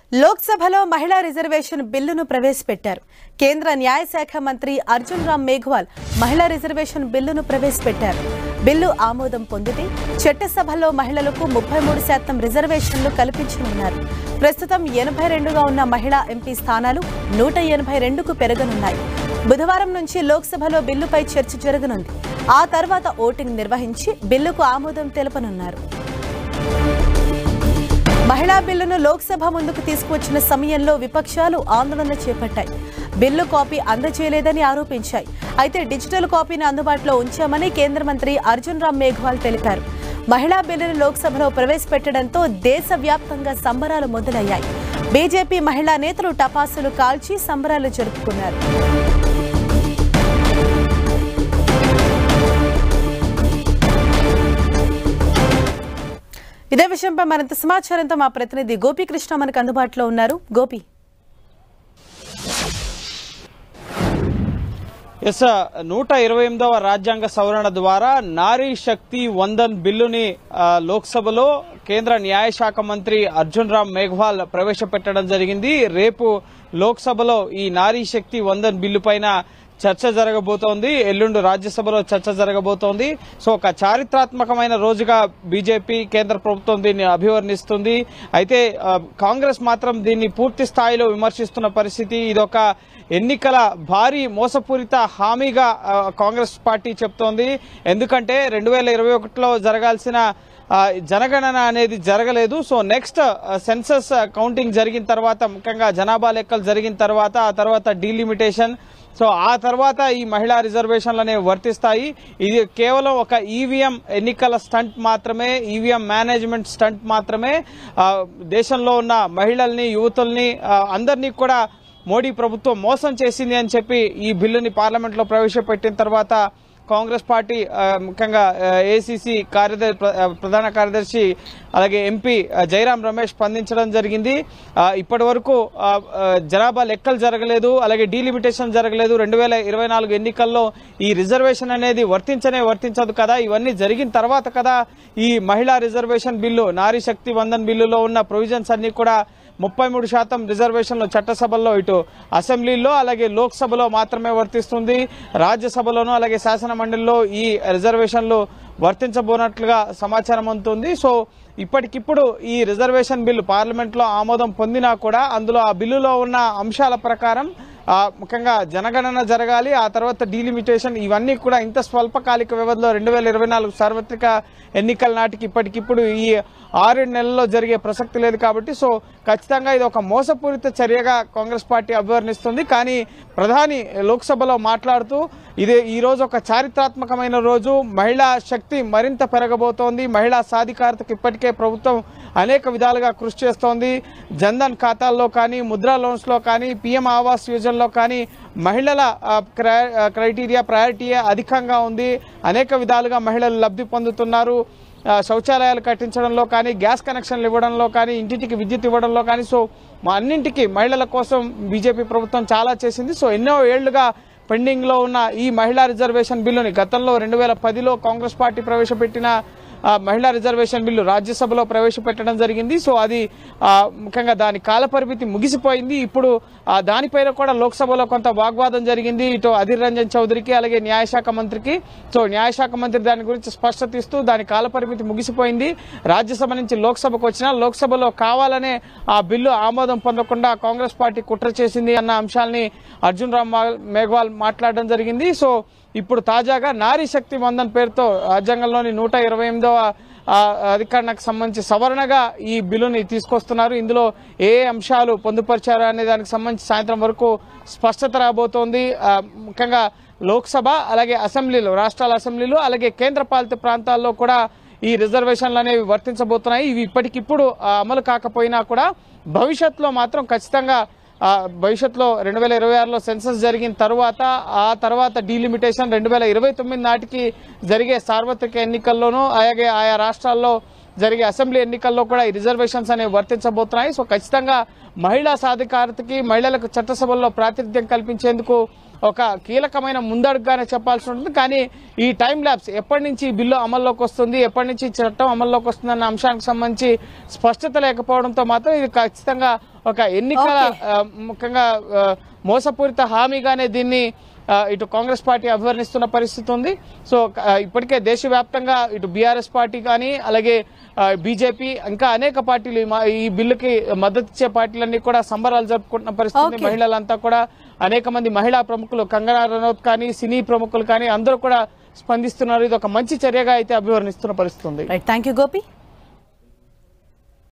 లోక్సభలో మహిళా రిజర్వేషన్ బిల్లును ప్రవేశపెట్టారు. కేంద్ర న్యాయశాఖ మంత్రి అర్జున్ రామ్ మేఘ్వాల్ మహిళా రిజర్వేషన్ బిల్లును ప్రవేశపెట్టారు. బిల్లు ఆమోదం పొందితే చట్టసభలో మహిళలకు 33% రిజర్వేషన్లు కల్పించనున్నారు. ప్రస్తుతం 82గా ఉన్న మహిళా ఎంపీ స్థానాలు 182కు పెరగనున్నాయి. బుధవారం నుంచి లోక్సభలో బిల్లుపై చర్చ జరగనుంది. ఆ తర్వాత ఓటింగ్ నిర్వహించి బిల్లుకు ఆమోదం తెలపనున్నారు. మహిళా బిల్లును లోక్సభ ముందుకు తీసుకువచ్చిన సమయంలో విపక్షాలు ఆందోళన చేపట్టాయి. బిల్లు కాపీ అందజేయలేదని ఆరోపించాయి. అయితే డిజిటల్ కాపీని అందుబాటులో ఉంచామని కేంద్ర మంత్రి అర్జున్ రామ్ మేఘ్వాల్ తెలిపారు. మహిళా బిల్లును లోక్సభలో ప్రవేశపెట్టడంతో దేశవ్యాప్తంగా సంబరాలు మొదలయ్యాయి. బీజేపీ మహిళా నేతలు టపాసులు కాల్చి సంబరాలు జరుపుకున్నారు. ఇదే విషయంపై మరింత సమాచారంతో మా ప్రతినిధి గోపీకృష్ణ మనకు అందుబాటులో ఉన్నారు. గోపి, 128వ రాజ్యాంగ సవరణ ద్వారా నారీ శక్తి వందన్ బిల్లుని లోక్సభలో కేంద్ర న్యాయశాఖ మంత్రి అర్జున్ రామ్ మేఘ్వాల్ ప్రవేశపెట్టడం జరిగింది. రేపు లోక్సభలో ఈ నారీ శక్తి వందన్ బిల్లు పైన చర్చ జరగబోతోంది. ఎల్లుండి రాజ్యసభలో చర్చ జరగబోతోంది. సో ఒక చారిత్రాత్మకమైన రోజుగా బీజేపీ కేంద్ర ప్రభుత్వం దీన్ని అభివర్ణిస్తుంది. అయితే కాంగ్రెస్ మాత్రం దీన్ని పూర్తి స్థాయిలో విమర్శిస్తున్న పరిస్థితి. ఇదొక ఎన్నికల భారీ మోసపూరిత హామీగా కాంగ్రెస్ పార్టీ చెప్తోంది. ఎందుకంటే 2021లో జరగాల్సిన జనగణన అనేది జరగలేదు. సో నెక్స్ట్ సెన్సస్ కౌంటింగ్ జరిగిన తర్వాత, ముఖ్యంగా జనాభా లెక్కలు జరిగిన తర్వాత, ఆ తర్వాత డీలిమిటేషన్, సో ఆ తర్వాత ఈ మహిళా రిజర్వేషన్లు అనేవి వర్తిస్తాయి. ఇది కేవలం ఒక ఈవీఎం ఎన్నికల స్టంట్ మాత్రమే, ఈవీఎం మేనేజ్మెంట్ స్టంట్ మాత్రమే. దేశంలో ఉన్న మహిళల్ని, యువతుల్ని అందరినీ కూడా మోడీ ప్రభుత్వం మోసం చేసింది అని చెప్పి ఈ బిల్లుని పార్లమెంట్లో ప్రవేశపెట్టిన తర్వాత కాంగ్రెస్ పార్టీ, ముఖ్యంగా ఏసీసీ ప్రధాన కార్యదర్శి అలాగే ఎంపీ జైరాం రమేష్ స్పందించడం జరిగింది. ఇప్పటి వరకు జనాభా లెక్కలు జరగలేదు, అలాగే డీలిమిటేషన్ జరగలేదు. 2024 ఎన్నికల్లో ఈ రిజర్వేషన్ అనేది వర్తించదు కదా. ఇవన్నీ జరిగిన తర్వాత కదా ఈ మహిళా రిజర్వేషన్ బిల్లు, నారీ శక్తి వందన్ బిల్లులో ఉన్న ప్రొవిజన్స్ అన్ని కూడా 33% రిజర్వేషన్లు చట్టసభల్లో, ఇటు అసెంబ్లీలో అలాగే లోక్సభలో మాత్రమే వర్తిస్తుంది. రాజ్యసభలోనూ అలాగే శాసన మండలిలో ఈ రిజర్వేషన్లు వర్తించబోనట్లుగా సమాచారం అందుతుంది. సో ఇప్పటికిప్పుడు ఈ రిజర్వేషన్ బిల్లు పార్లమెంట్లో ఆమోదం పొందినా కూడా అందులో ఆ బిల్లులో ఉన్న అంశాల ప్రకారం ముఖ్యంగా జనగణన జరగాలి, ఆ తర్వాత డీలిమిటేషన్, ఇవన్నీ కూడా ఇంత స్వల్పకాలిక వ్యవధిలో 2024 సార్వత్రిక ఎన్నికల నాటికి ఇప్పటికిప్పుడు ఈ 6 నెలల్లో జరిగే ప్రసక్తి లేదు. కాబట్టి సో ఖచ్చితంగా ఇది ఒక మోసపూరిత చర్యగా కాంగ్రెస్ పార్టీ అభివర్ణిస్తుంది. కానీ ప్రధాని లోక్సభలో మాట్లాడుతూ ఈ రోజు ఒక చారిత్రాత్మకమైన రోజు, మహిళా శక్తి మరింత పెరగబోతోంది, మహిళా సాధికారతకు ఇప్పటికే ప్రభుత్వం అనేక విధాలుగా కృషి చేస్తోంది. జన్ధన్ ఖాతాల్లో కానీ, ముద్రా లోన్స్లో కానీ, పీఎం ఆవాస్ యోజనలో కానీ మహిళల ప్రయారిటీ అధికంగా ఉంది. అనేక విధాలుగా మహిళలు లబ్ధి పొందుతున్నారు. శౌచాలయాలు కట్టించడంలో కానీ, గ్యాస్ కనెక్షన్లు ఇవ్వడంలో కానీ, ఇంటింటికి విద్యుత్ ఇవ్వడంలో కానీ, సో అన్నింటికీ మహిళల కోసం బీజేపీ ప్రభుత్వం చాలా చేసింది. సో ఎన్నో ఏళ్లుగా పెండింగ్ లో ఉన్న ఈ మహిళా రిజర్వేషన్ బిల్లుని గతంలో 2010లో కాంగ్రెస్ పార్టీ ప్రవేశపెట్టిన మహిళా రిజర్వేషన్ బిల్లు రాజ్యసభలో ప్రవేశపెట్టడం జరిగింది. సో అది ముఖ్యంగా దాని కాలపరిమితి ముగిసిపోయింది. ఇప్పుడు దానిపైన కూడా లోక్సభలో కొంత వాగ్వాదం జరిగింది, ఇటు అధీర్ రంజన్ చౌదరికి అలాగే న్యాయశాఖ మంత్రికి. సో న్యాయశాఖ మంత్రి దాని గురించి స్పష్టత ఇస్తూ దాని కాలపరిమితి ముగిసిపోయింది, రాజ్యసభ నుంచి లోక్సభకు వచ్చినా లోక్సభలో కావాలనే ఆ బిల్లు ఆమోదం పొందకుండా కాంగ్రెస్ పార్టీ కుట్ర చేసింది అన్న అంశాలని అర్జున్ రామ్ మేఘ్వాల్ మాట్లాడడం జరిగింది. సో ఇప్పుడు తాజాగా నారీ శక్తి వందన్ పేరుతో రాజ్యాంగంలోని 128వ అధికరణకు సంబంధించి సవరణగా ఈ బిల్లుని తీసుకొస్తున్నారు. ఇందులో ఏ అంశాలు పొందుపరిచారు అనే దానికి సంబంధించి సాయంత్రం వరకు స్పష్టత రాబోతోంది. ముఖ్యంగా లోక్సభ అలాగే అసెంబ్లీలు, రాష్ట్రాల అసెంబ్లీలు అలాగే కేంద్రపాలిత ప్రాంతాల్లో కూడా ఈ రిజర్వేషన్లు అనేవి వర్తించబోతున్నాయి. ఇవి ఇప్పటికిప్పుడు అమలు కాకపోయినా కూడా భవిష్యత్తులో మాత్రం ఖచ్చితంగా భవిష్యత్తులో 2026లో సెన్సస్ జరిగిన తర్వాత, ఆ తర్వాత డీలిమిటేషన్ 2029 నాటికి జరిగే సార్వత్రిక ఎన్నికల్లోనూ అలాగే ఆయా రాష్ట్రాల్లో జరిగే అసెంబ్లీ ఎన్నికల్లో కూడా ఈ రిజర్వేషన్స్ అనేవి వర్తించబోతున్నాయి. సో ఖచ్చితంగా మహిళా సాధికారతకి, మహిళలకు చట్టసభల్లో ప్రాతినిధ్యం కల్పించేందుకు ఒక కీలకమైన ముందడుగుగానే చెప్పాల్సి ఉంటుంది. కానీ ఈ టైం ల్యాప్స్ ఎప్పటి నుంచి బిల్లు అమల్లోకి వస్తుంది, ఎప్పటి నుంచి చట్టం అమల్లోకి వస్తుందన్న అంశానికి సంబంధించి స్పష్టత లేకపోవడంతో మాత్రం ఇది ఖచ్చితంగా ఒక ఎన్నికల ముఖ్యంగా మోసపూరిత హామీగానే దీన్ని ఇటు కాంగ్రెస్ పార్టీ అభివర్ణిస్తున్న పరిస్థితి ఉంది. సో ఇప్పటికే దేశవ్యాప్తంగా ఇటు బీఆర్ఎస్ పార్టీ కానీ అలాగే బీజేపీ ఇంకా అనేక పార్టీలు ఈ బిల్లుకి మద్దతు ఇచ్చే పార్టీలన్నీ కూడా సంబరాలు జరుపుకుంటున్న పరిస్థితి. మహిళలంతా కూడా అనేక మంది మహిళా ప్రముఖులు కంగనా రనౌత్ కానీ సినీ ప్రముఖులు కానీ అందరూ కూడా స్పందిస్తున్నారు. ఇది ఒక మంచి చర్యగా అయితే అభివర్ణిస్తున్న పరిస్థితి ఉంది. Thank you Gopi.